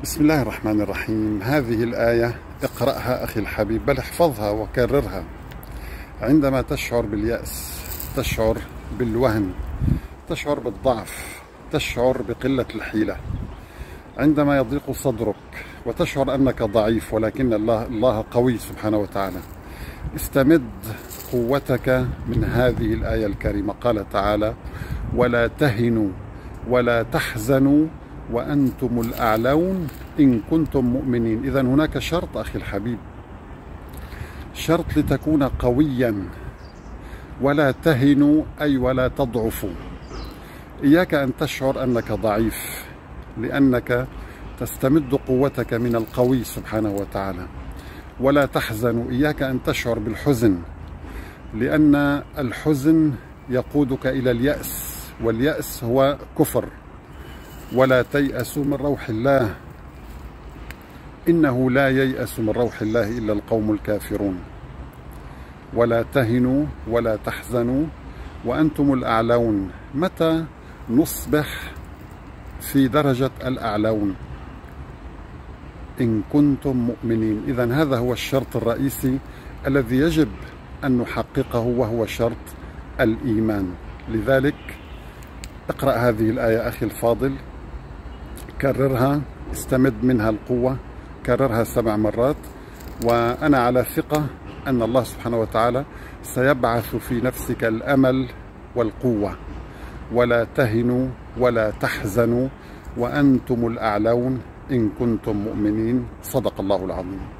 بسم الله الرحمن الرحيم. هذه الآية اقرأها أخي الحبيب، بل احفظها وكررها. عندما تشعر باليأس، تشعر بالوهن، تشعر بالضعف، تشعر بقلة الحيلة، عندما يضيق صدرك وتشعر أنك ضعيف ولكن الله قوي سبحانه وتعالى، استمد قوتك من هذه الآية الكريمة. قال تعالى: ولا تهنوا ولا تحزنوا وأنتم الأعلون إن كنتم مؤمنين. إذن هناك شرط أخي الحبيب، شرط لتكون قويا. ولا تهنوا أي ولا تضعفوا. إياك أن تشعر أنك ضعيف، لأنك تستمد قوتك من القوي سبحانه وتعالى. ولا تحزنوا، إياك أن تشعر بالحزن، لأن الحزن يقودك إلى اليأس، واليأس هو كفر. ولا تيأسوا من روح الله، إنه لا ييأس من روح الله إلا القوم الكافرون. ولا تهنوا ولا تحزنوا وأنتم الأعلون. متى نصبح في درجة الأعلون؟ إن كنتم مؤمنين. إذن هذا هو الشرط الرئيسي الذي يجب أن نحققه، وهو شرط الإيمان. لذلك اقرأ هذه الآية أخي الفاضل، كررها، استمد منها القوة، كررها 7 مرات، وأنا على ثقة أن الله سبحانه وتعالى سيبعث في نفسك الأمل والقوة. ولا تهنوا ولا تحزنوا وأنتم الأعلون إن كنتم مؤمنين. صدق الله العظيم.